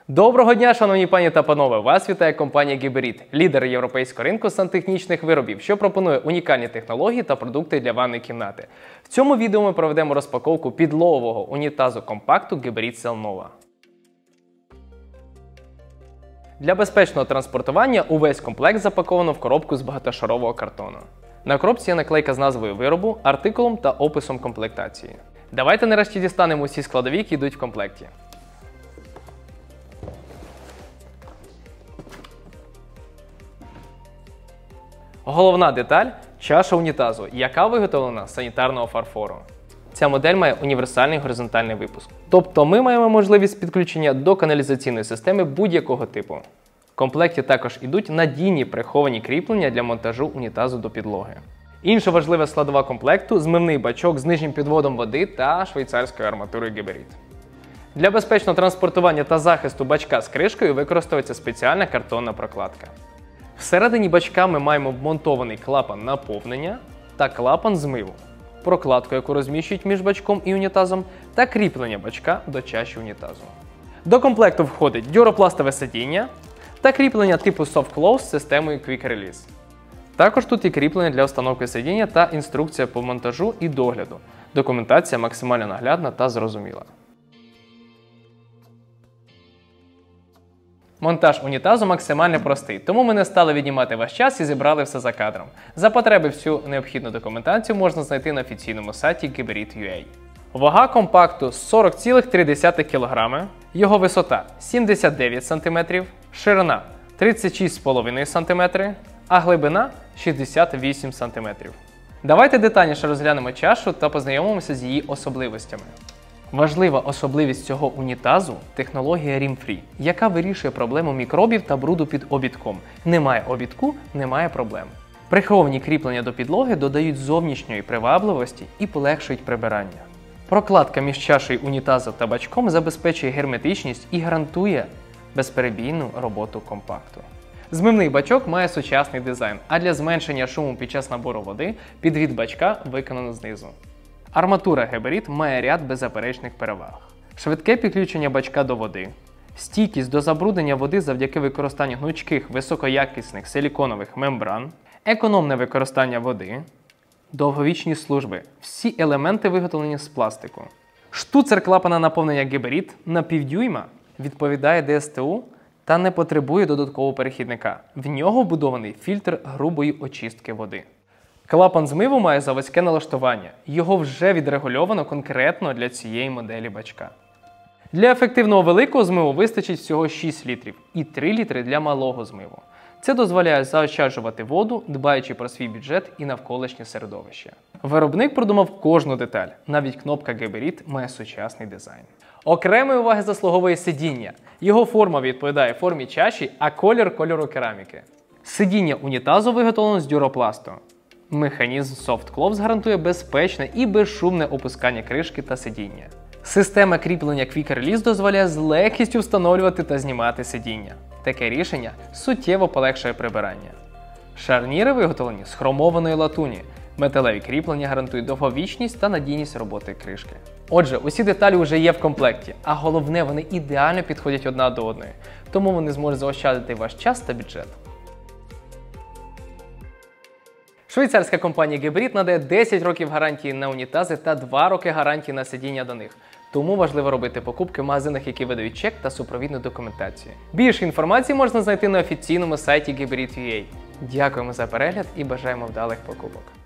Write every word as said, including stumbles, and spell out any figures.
Доброго дня, шановні пані та панове! Вас вітає компанія Geberit, лідер європейського ринку сантехнічних виробів, що пропонує унікальні технології та продукти для ванної кімнати. В цьому відео ми проведемо розпаковку підлогового унітазу компакту Geberit Cellnova. Для безпечного транспортування увесь комплект запаковано в коробку з багатошарового картону. На коробці є наклейка з назвою виробу, артикулом та описом комплектації. Давайте нарешті дістанемо усі складові, які йдуть в комплекті. Головна деталь – чаша унітазу, яка виготовлена з санітарного фарфору. Ця модель має універсальний горизонтальний випуск. Тобто ми маємо можливість підключення до каналізаційної системи будь-якого типу. В комплекті також ідуть надійні приховані кріплення для монтажу унітазу до підлоги. Інша важлива складова комплекту – змивний бачок з нижнім підводом води та швейцарською арматурою Geberit. Для безпечного транспортування та захисту бачка з кришкою використовується спеціальна картонна прокладка. Всередині бачка ми маємо вмонтований клапан наповнення та клапан змиву, прокладку, яку розміщують між бачком і унітазом, та кріплення бачка до чаші унітазу. До комплекту входить дюропластове сидіння та кріплення типу Soft Close з системою Quick Release. Також тут є кріплення для встановки сидіння та інструкція по монтажу і догляду. Документація максимально наглядна та зрозуміла. Монтаж унітазу максимально простий, тому ми не стали віднімати ваш час і зібрали все за кадром. За потреби всю необхідну документацію можна знайти на офіційному сайті geberit крапка ю а. Вага компакту сорок цілих три десятих кілограми, його висота сімдесят дев'ять сантиметрів, ширина тридцять шість цілих п'ять десятих сантиметра, а глибина шістдесят вісім сантиметрів. Давайте детальніше розглянемо чашу та познайомимося з її особливостями. Важлива особливість цього унітазу – технологія Rim-Free, яка вирішує проблему мікробів та бруду під обідком. Немає обідку – немає проблем. Приховані кріплення до підлоги додають зовнішньої привабливості і полегшують прибирання. Прокладка між чашею унітазу та бачком забезпечує герметичність і гарантує безперебійну роботу компакту. Змивний бачок має сучасний дизайн, а для зменшення шуму під час набору води підвід бачка виконано знизу. Арматура Geberit має ряд беззаперечних переваг. Швидке підключення бачка до води, стійкість до забруднення води завдяки використанню гнучких високоякісних силіконових мембран, економне використання води, довговічні служби. Всі елементи виготовлені з пластику. Штуцер клапана наповнення Geberit на півдюйма відповідає ді ес те у та не потребує додаткового перехідника. В нього вбудований фільтр грубої очистки води. Клапан змиву має заводське налаштування. Його вже відрегульовано конкретно для цієї моделі бачка. Для ефективного великого змиву вистачить всього шість літрів і три літри для малого змиву. Це дозволяє заощаджувати воду, дбаючи про свій бюджет і навколишнє середовище. Виробник продумав кожну деталь. Навіть кнопка Geberit має сучасний дизайн. Окремої уваги заслуговує сидіння. Його форма відповідає формі чаші, а колір – кольору кераміки. Сидіння унітазу виготовлено з дюропласту. Механізм Soft Close гарантує безпечне і безшумне опускання кришки та сидіння. Система кріплення Quick Release дозволяє з легкістю встановлювати та знімати сидіння. Таке рішення суттєво полегшує прибирання. Шарніри виготовлені з хромованої латуні. Металеві кріплення гарантують довговічність та надійність роботи кришки. Отже, усі деталі вже є в комплекті, а головне, вони ідеально підходять одна до одної, тому вони зможуть заощадити ваш час та бюджет. Швейцарська компанія Geberit надає десять років гарантії на унітази та два роки гарантії на сидіння до них. Тому важливо робити покупки в магазинах, які видають чек та супровідну документацію. Більше інформації можна знайти на офіційному сайті geberit крапка ю а. Дякуємо за перегляд і бажаємо вдалих покупок!